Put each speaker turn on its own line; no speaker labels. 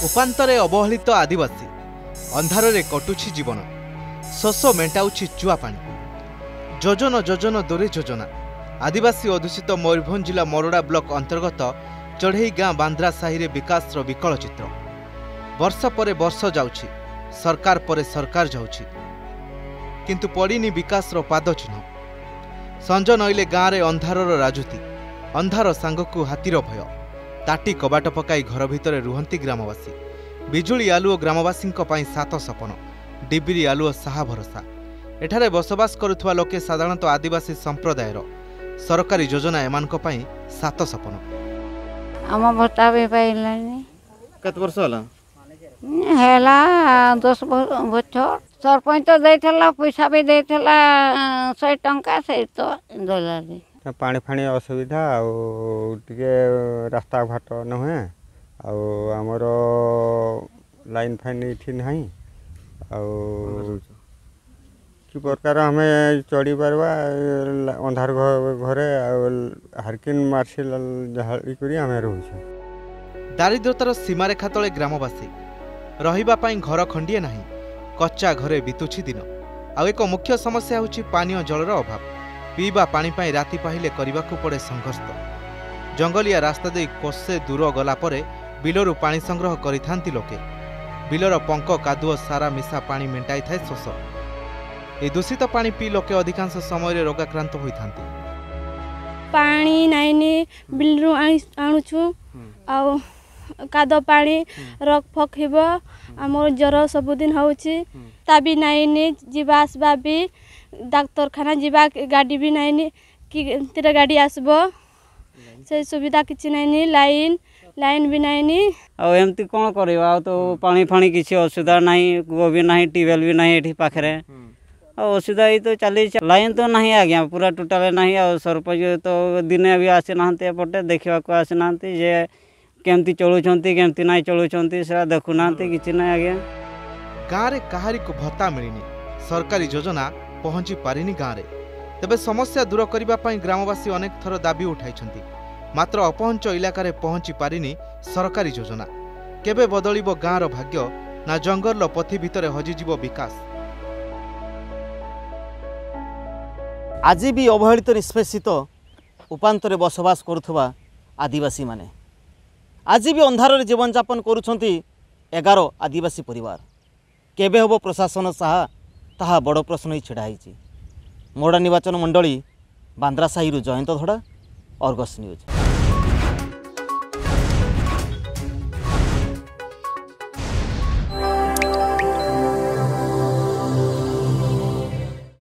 उपान्तरे अवहेलित आदिवासी अंधारे कटुछि जीवन शोष मेटाऊछि चुआ पानी योजन योजन दूरे योजना आदिवासी अधूषित मयूरभंज जिला मोरडा ब्लॉक अंतर्गत चढ़ई गाँ बांद्रा साहि विकास विकल चित्र वर्ष पर वर्ष जाउछि सरकार पर सरकार जाउछि किंतु पड़िनी विकास पाद चिन्ह संज नईले गाँव में अंधारर राजुति अंधार सांगकु हाथीर भय ताटी कबाट पकाई घर भितर रुहंती ग्रामवासी बिजुली आलुओ ग्रामवासी सात सपन डिबिरी आलुओ साहा भरोसा एठारे बसवास करुवा लोके साधारणतः आदिवासी संप्रदायर सरकारी योजना एमानक पई सात सपन
आम भत्ता भी पाइलानी
कत वर्ष होला
हेला 10 बछर सरपंच तो देथला पैसा भी देथला 100 टंका से तो दलाली
पानी फाणी असुविधा टिके रास्ता घाट नहुए आमर लाइन फाइन इठी नहीं कि प्रकार आम चढ़ी पार्बा अंधार घरे हारकिन मार्शल आम रोचे
दारिद्रतार सीमारेखा तले ग्रामवासी रहिबा पई घर खंडिए नहीं कच्चा घरे बितुछि दिन आ एक मुख्य समस्या होछि पानीय जलर अभाव पीवा पानी पाई राति पाहिले करबाकू पड़े संघर्ष जंगलिया रास्ता दे कोसे दूर गला परे बिलरू पानी संग्रह करिथांती लोके बिलर पंक कादुओ सारा मिसा पानी मेंटाई थाए शोष ए दूषित पानी पी लोके अधिकांश समय रोगाक्रांत होइथांती
पानी नाइनी बिलरू आणुछु आ काद पानी रक फक हेबो हमर जर सबुदिन होउछि ताबी नाइनी जीवा आसबा भी डाक्तरखाना जीवा गाड़ी भी नाइनी कि तेरा गाड़ी आसबो से सुविधा किछि नाइनी लाइन भी नाइनी
आ एमती कोन करबा तो पानी फाणी किछि असुविधा नाही को भी नाही टीवेल भी नाही एठी पाखरे असुविधा ही तो चली लाइन तो नहीं आज्ञा पूरा टोटाल नहीं आ सरपंच तो दिने भी आसी नांते पटे देखा को आसी नांते जे केमती चलुचंती केमती नहीं चलुचंती से देखु नांते किछि नहीं आज्ञा
गाँव रे कहारी को भत्ता मिलिनी सरकारी योजना पहुंची पारिनी गाँव रे तबे समस्या दूर करबा पई ग्रामवासी अनेक थर दाबी उठाइछंती मात्र अपहंच इलाका रे पहुंची पारिनी सरकारी योजना केबे बदलिबो गाँव रो भाग्य ना जंगल पथि भितरे हजिजिबो विकास
आज भी अवहेलित निष्पेषित उपान्तरे बसवास करुवा आदिवासी माने आज भी अंधार जीवन यापन करुछंती 11 आदिवासी परिवार केबे होबो प्रशासन साहा ताहा बड़ प्रश्न ही छिड़ा मोरडा निर्वाचन मंडली बांद्रा साहिरु जयंत धड़ा अर्गस न्यूज।